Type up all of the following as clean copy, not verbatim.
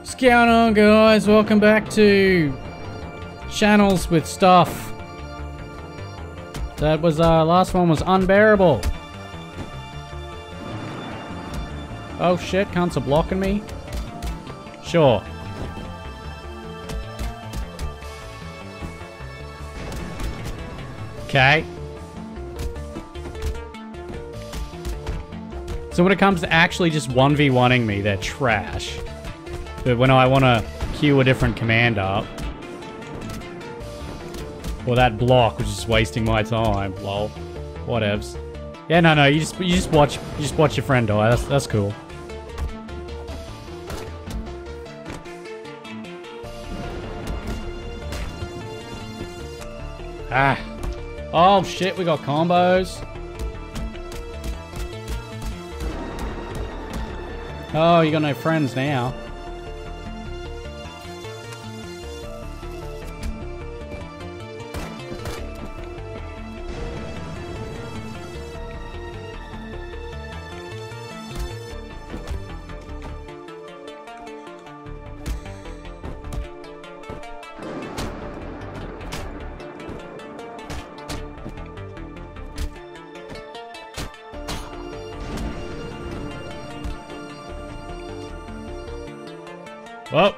What's going on, guys? Welcome back to Channels with Stuff. That was last one was unbearable. Oh shit, cunts are blocking me. Sure. Okay. So when it comes to actually just 1v1ing me, they're trash. But when I want to queue a different command up, or that block, which is wasting my time, lol. Whatevs. Yeah, no, you just watch your friend die. That's cool. Ah. Oh shit, we got combos. Oh, you got no friends now. Whoa.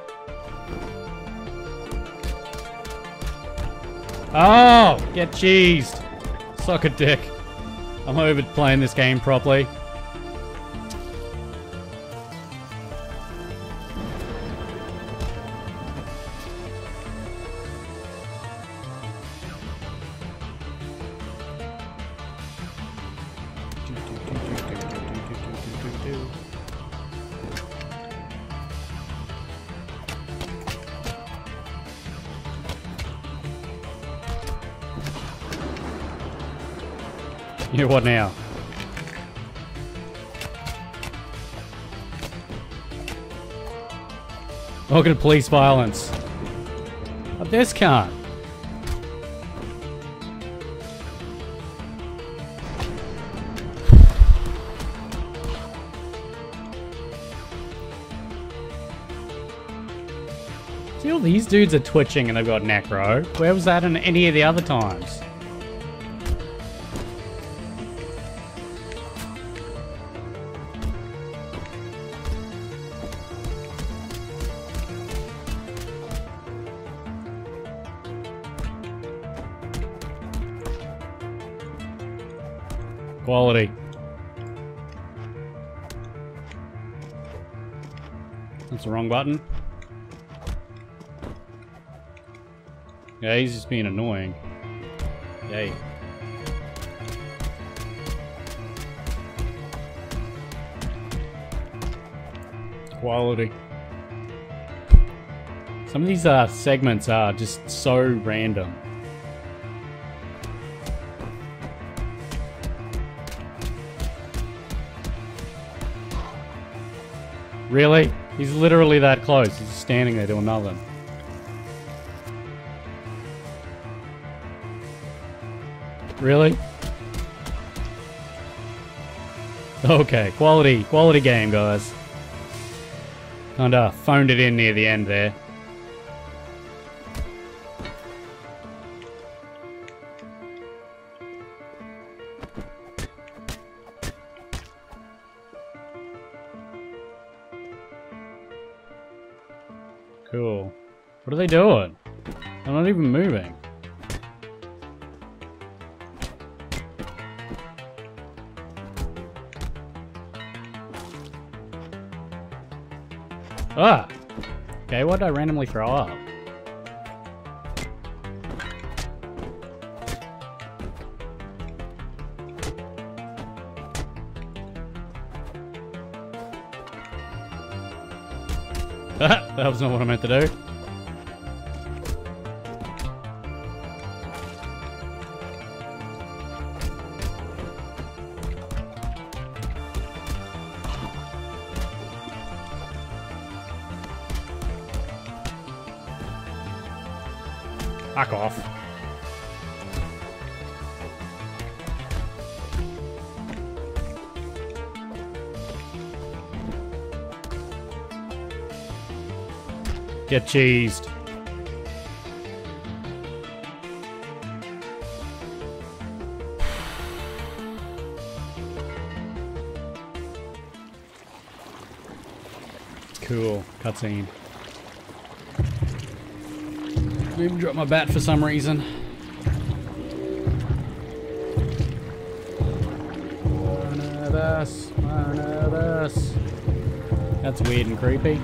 Oh, get cheesed. Suck a dick. I'm over playing this game properly. You know what now? Welcome to police violence. Oh, this can't. See, all these dudes are twitching and they've got necro. Where was that in any of the other times? Quality. That's the wrong button. Yeah, he's just being annoying. Yay. Quality. Some of these segments are just so random. Really? He's literally that close. He's just standing there doing nothing. Really? Okay, quality game, guys. Kinda phoned it in near the end there. Cool. What are they doing? They're not even moving. Ah! Okay, what did I randomly throw up? That was not what I meant to do. Back off. Get cheesed. Cool. Cutscene. I even dropped my bat for some reason. One of us. That's weird and creepy.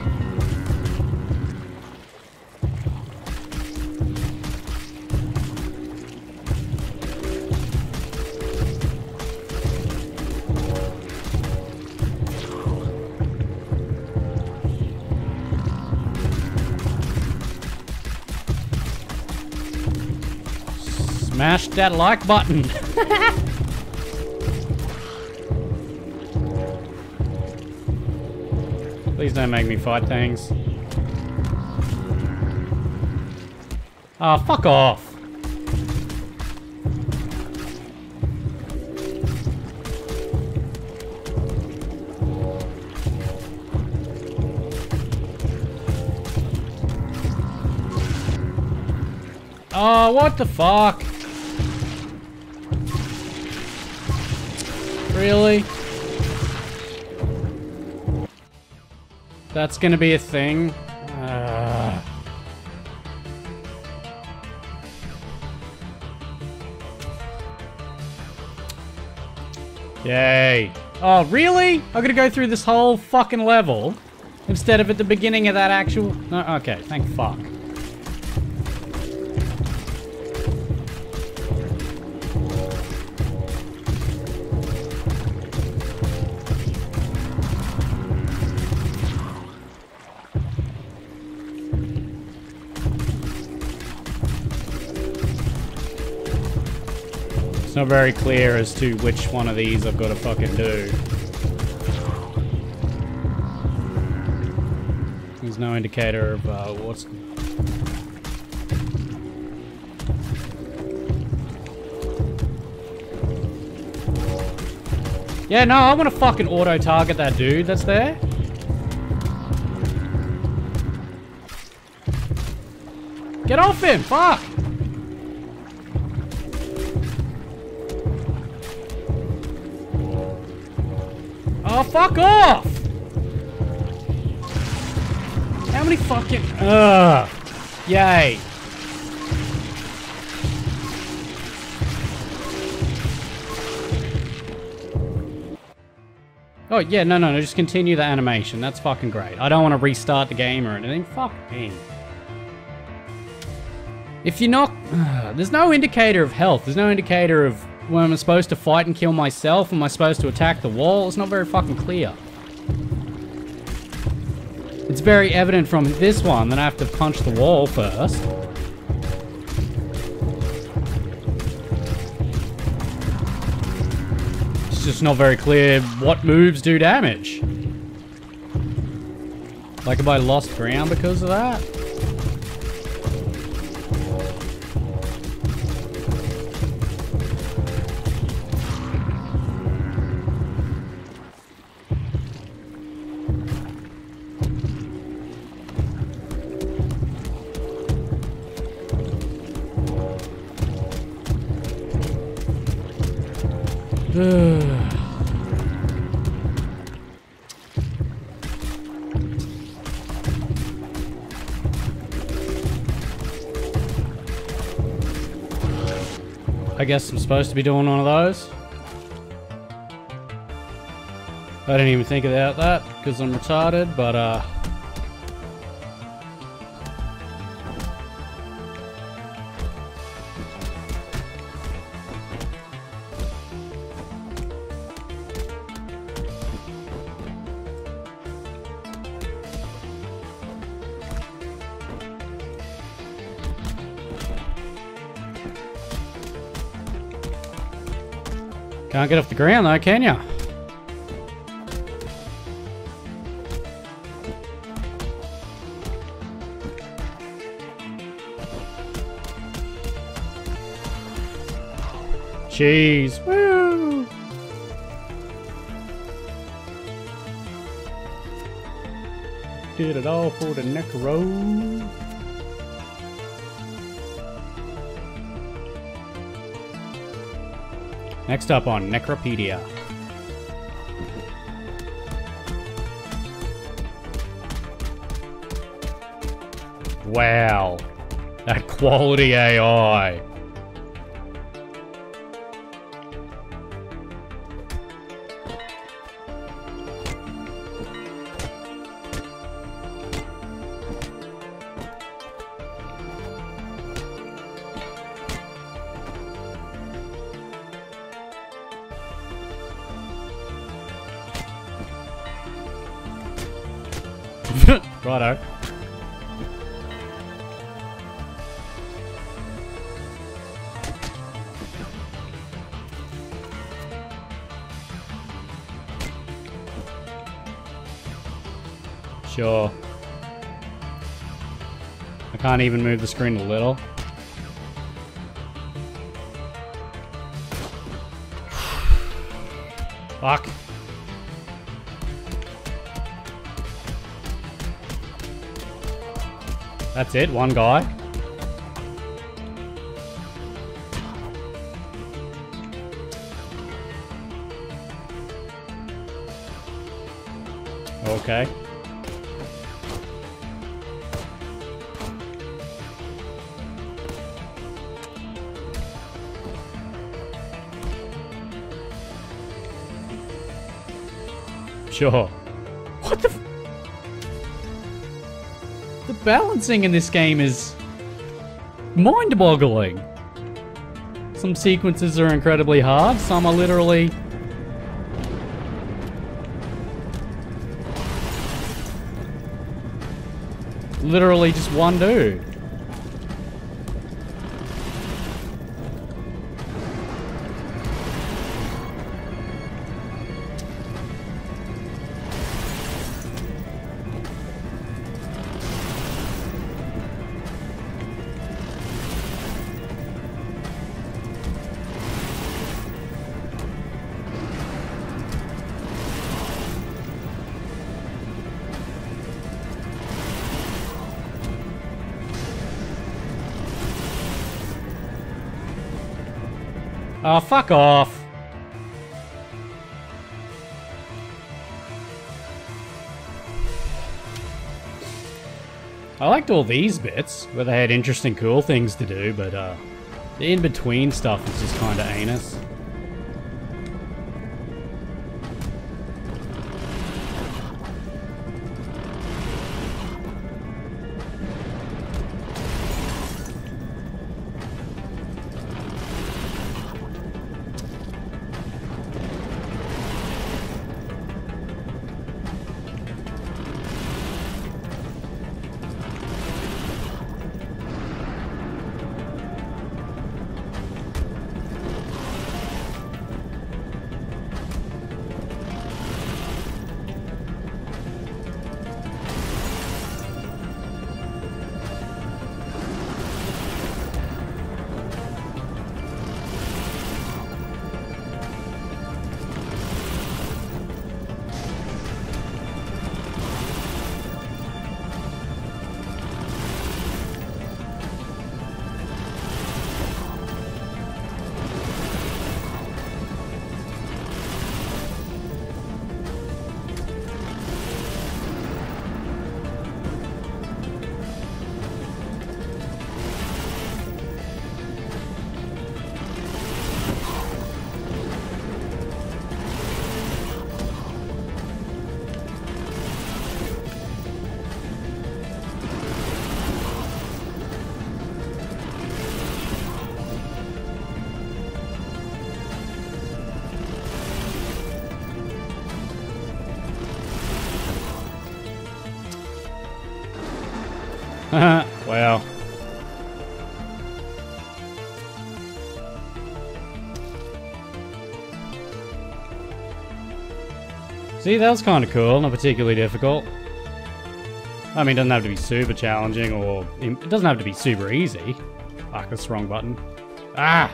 Smash that like button. Please don't make me fight things. Oh, fuck off. Oh, what the fuck? Really? That's gonna be a thing? Yay. Oh, really? I'm gonna go through this whole fucking level instead of at the beginning of that actual... No, okay, thank fuck. It's not very clear as to which one of these I've got to fucking do. There's no indicator of what's... Yeah, no, I want to fucking auto-target that dude that's there. Get off him, fuck! Oh, fuck off! How many fucking... Ugh. Yay. Oh, yeah, no, just continue the animation. That's fucking great. I don't want to restart the game or anything. Fuck me. If you're not... there's no indicator of health. There's no indicator of... when I'm supposed to fight and kill myself, am I supposed to attack the wall? It's not very fucking clear. It's very evident from this one that I have to punch the wall first. It's just not very clear what moves do damage. Like, have I lost ground because of that? I guess I'm supposed to be doing one of those. I didn't even think about that because I'm retarded, but can't get off the ground though, can ya? Jeez. Woo! Did it all for the necro. Next up on Necropedia. Wow. That quality AI. Righto. Sure. I can't even move the screen a little. Fuck. That's it, one guy. Okay. Sure. What the f- The balancing in this game is mind-boggling. Some sequences are incredibly hard, some are literally just one dude. Oh, fuck off. I liked all these bits, where they had interesting, cool things to do, but the in-between stuff is just kinda anus. Wow. See, that was kind of cool, not particularly difficult. I mean, it doesn't have to be super challenging, or it doesn't have to be super easy. Fuck, that's the wrong button. Ah!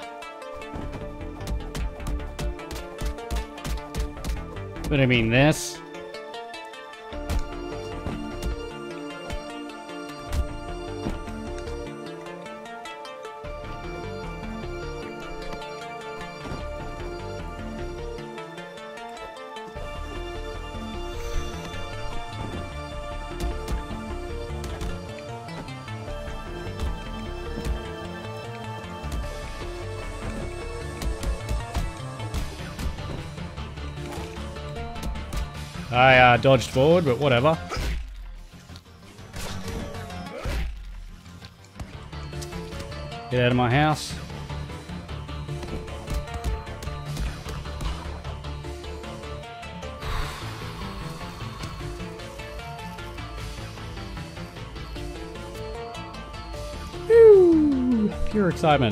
But I mean this. I dodged forward, but whatever. Get out of my house. Woo! Pure excitement.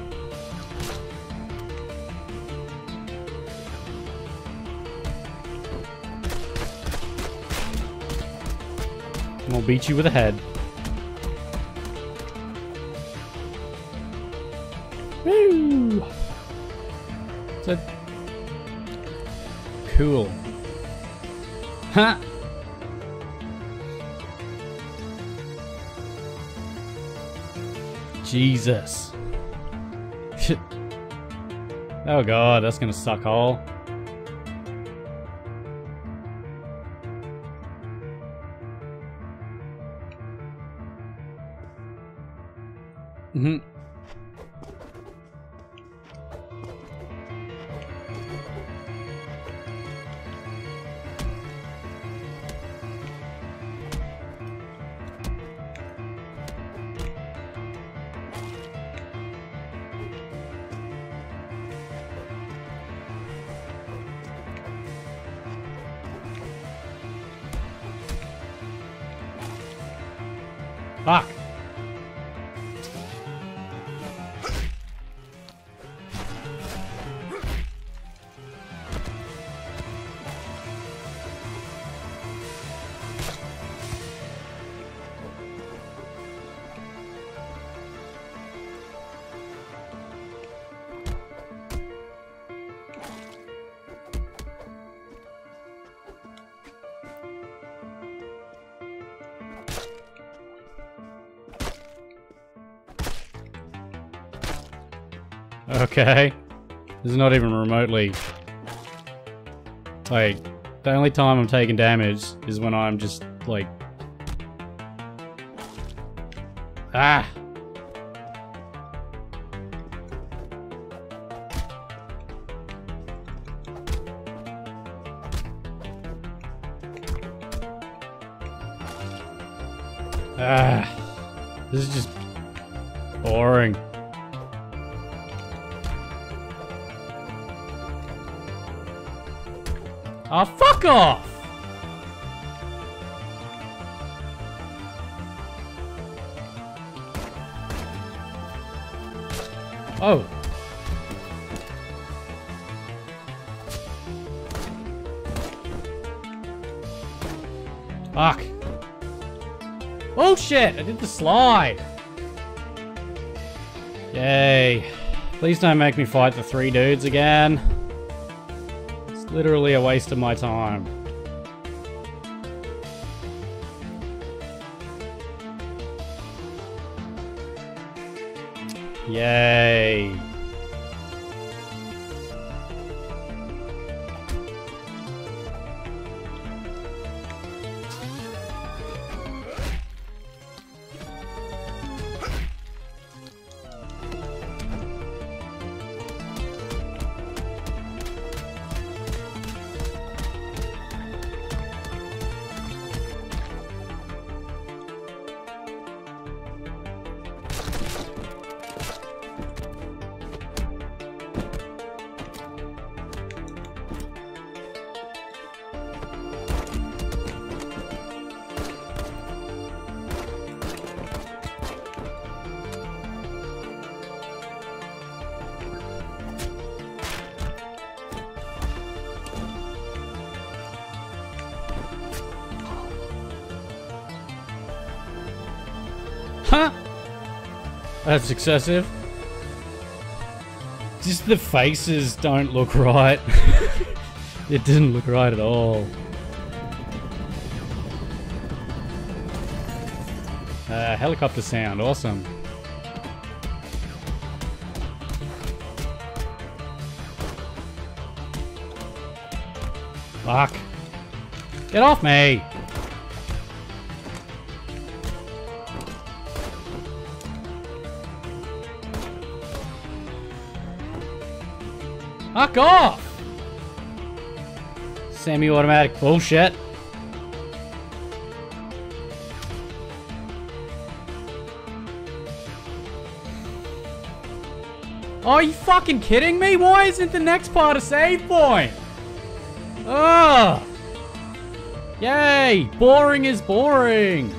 And I'll beat you with a head. Woo! So cool. Ha! Jesus. Oh god, that's gonna suck hole. Mm-hmm. Fuck. Okay. This is not even remotely... Like, the only time I'm taking damage is when I'm just, like... Ah! Ah! This is just... boring. Oh, fuck off! Oh. Fuck. Oh shit, I did the slide. Yay. Please don't make me fight the 3 dudes again. Literally a waste of my time. Yay. Huh? That's excessive. Just the faces don't look right. It didn't look right at all. Helicopter sound, awesome. Fuck. Get off me! Fuck off! Semi-automatic bullshit. Oh, are you fucking kidding me? Why isn't the next part a save point? Ugh! Yay! Boring is boring!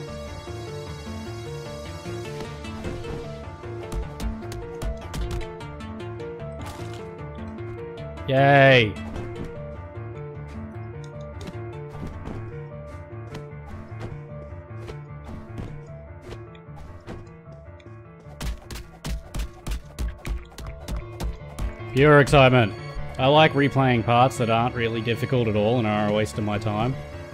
Yay! Pure excitement. I like replaying parts that aren't really difficult at all and are a waste of my time.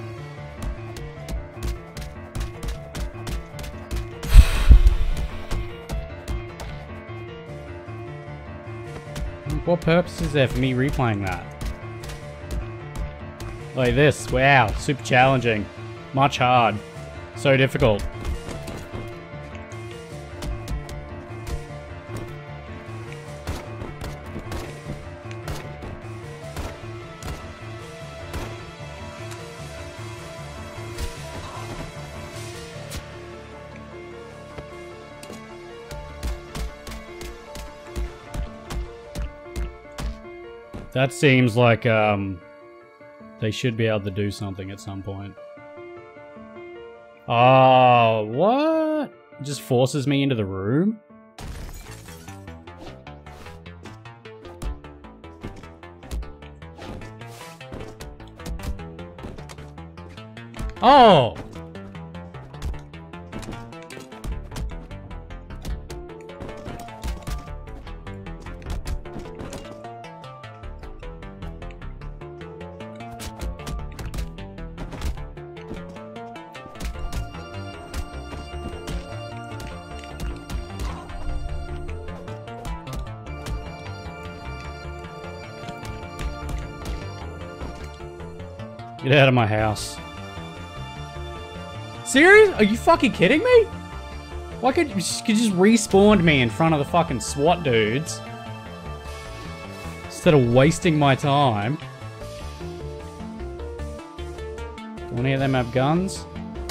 What purpose is there for me replaying that? Like this. Wow. Super challenging. Much hard. So difficult. That seems like, they should be able to do something at some point. Oh, what? It just forces me into the room? Oh! Get out of my house. Serious? Are you fucking kidding me? Why could you just respawn me in front of the fucking SWAT dudes? Instead of wasting my time. Do any of them have guns?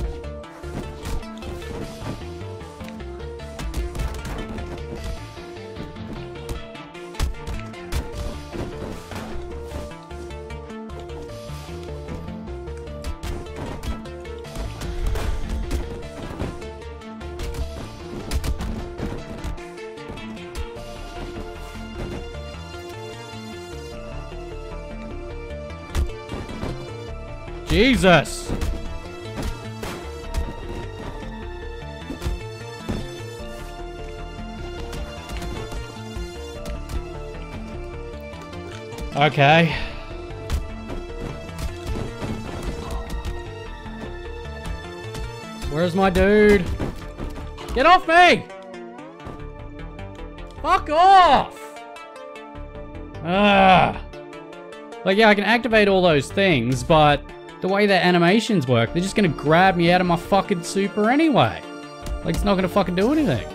Jesus! Okay. Where's my dude? Get off me! Fuck off! Ugh. Like, yeah, I can activate all those things, but the way their animations work, they're just gonna grab me out of my fucking super anyway. Like, it's not gonna fucking do anything.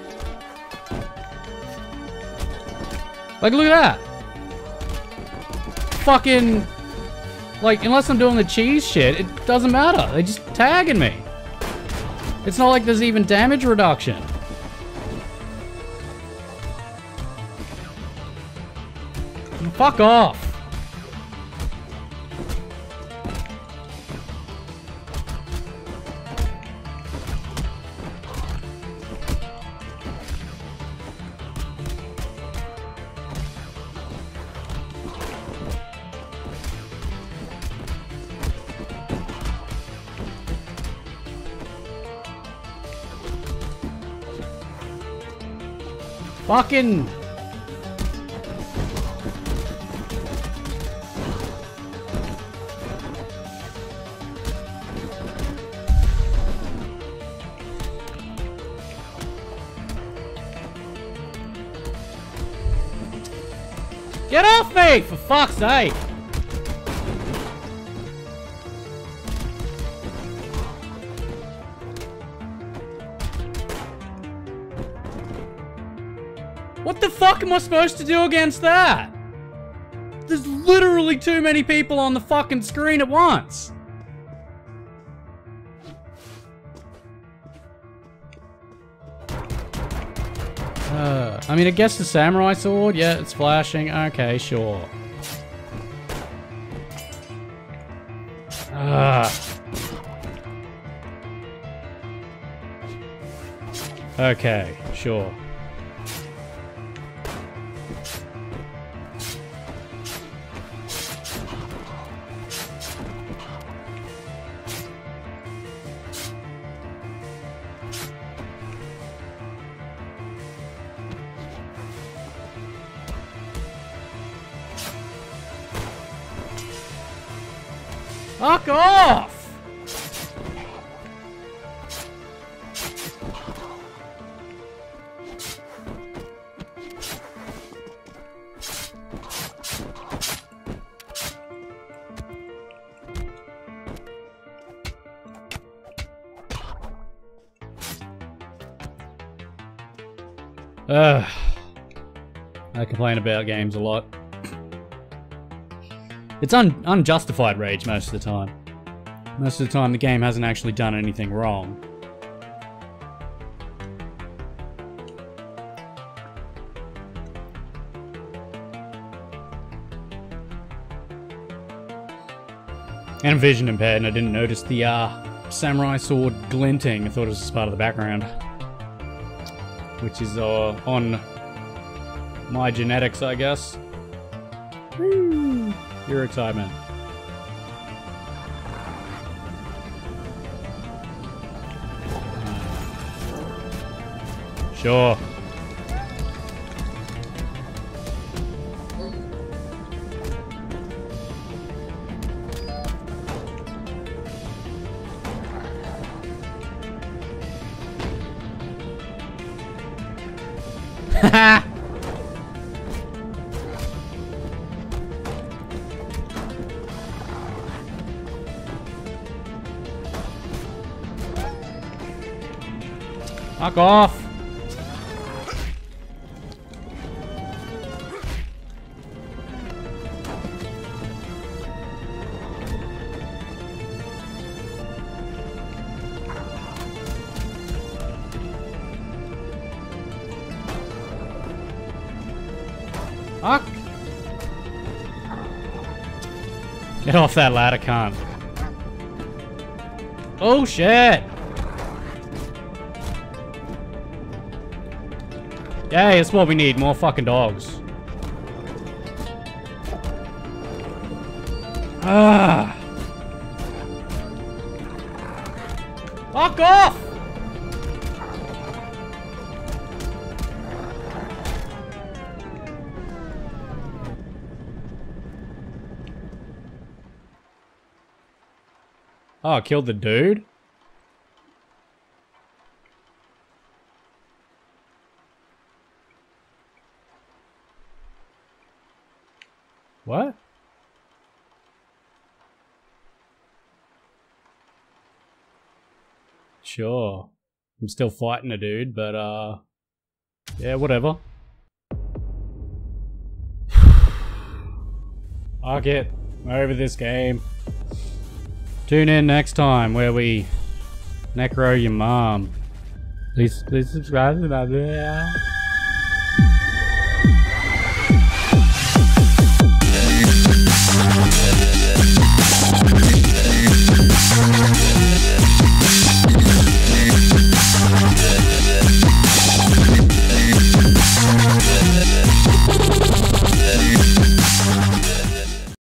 Like, look at that. Fucking... Like, unless I'm doing the cheese shit, it doesn't matter. They're just tagging me. It's not like there's even damage reduction. Fuck off. Fucking... Get off me, for fuck's sake! What the fuck am I supposed to do against that? There's literally too many people on the fucking screen at once. I mean, I guess the samurai sword, yeah, it's flashing. Okay, sure. Okay, sure. Fuck off! I complain about games a lot. It's unjustified rage most of the time. Most of the time the game hasn't actually done anything wrong. And I'm vision impaired and I didn't notice the samurai sword glinting. I thought it was just part of the background. Which is on my genetics, I guess. Woo! Your excitement. Sure. Haha! Fuck off! Fuck! Get off that ladder, cunt. Oh shit! Yay, that's what we need, more fucking dogs. Ah! Fuck off! Oh, I killed the dude? What? Sure. I'm still fighting a dude, but yeah, whatever. Fuck it. I'm over this game. Tune in next time where we necro your mom. Please subscribe to that video.